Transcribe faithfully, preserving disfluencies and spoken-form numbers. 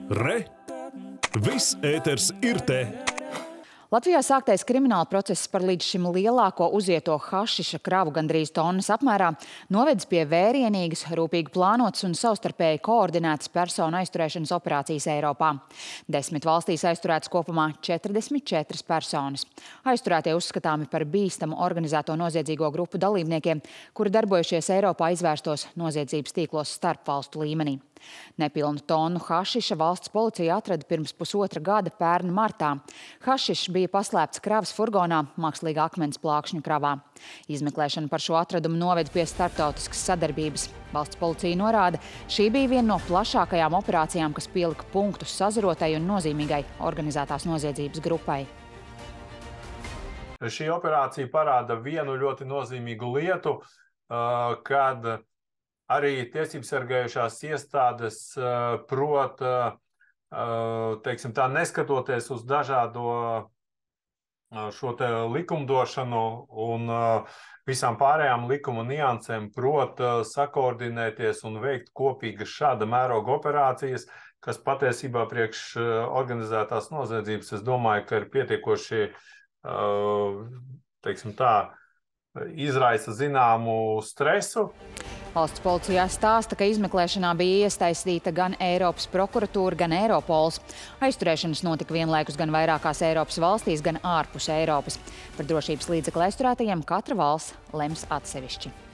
Re! Viss ēters ir te! Latvijā sāktais krimināla process par līdz šim lielāko uzieto hašiša kravu gandrīz tonnas apmērā novedis pie vērienīgas, rūpīgi plānotas un savstarpēji koordinētas personu aizturēšanas operācijas Eiropā. Desmit valstīs aizturētas kopumā četrdesmit četras personas. Aizturētie uzskatāmi par bīstamu organizēto noziedzīgo grupu dalībniekiem, kuri darbojušies Eiropā izvērstos noziedzības tīklos starpvalstu līmenī. Nepilnu tonu hašiša valsts policija atrada pirms pusotra gada pērn martā. Hašišs bija paslēpts kravas furgonā mākslīgā akmens plākšņu kravā. Izmeklēšana par šo atradumu noveda pie starptautiskas sadarbības. Valsts policija norāda, šī bija viena no plašākajām operācijām, kas pielika punktu sazarotai un nozīmīgai organizētās noziedzības grupai. Šī operācija parāda vienu ļoti nozīmīgu lietu, kad arī tiesībsargājušās iestādes prot, teiksim tā, neskatoties uz dažādo šo te likumdošanu un visām pārējām likuma niansēm, prot sakoordinēties un veikt kopīgas šāda mēroga operācijas, kas patiesībā priekš organizētās noziedzības, es domāju, ka ir pietiekoši, teiksim tā, izraisa zināmu stresu. Valsts policijā stāsta, ka izmeklēšanā bija iesaistīta gan Eiropas prokuratūra, gan Eiropols. Aizturēšanas notika vienlaikus gan vairākās Eiropas valstīs, gan ārpus Eiropas. Par drošības līdzekļu aizturētajiem katra valsts lems atsevišķi.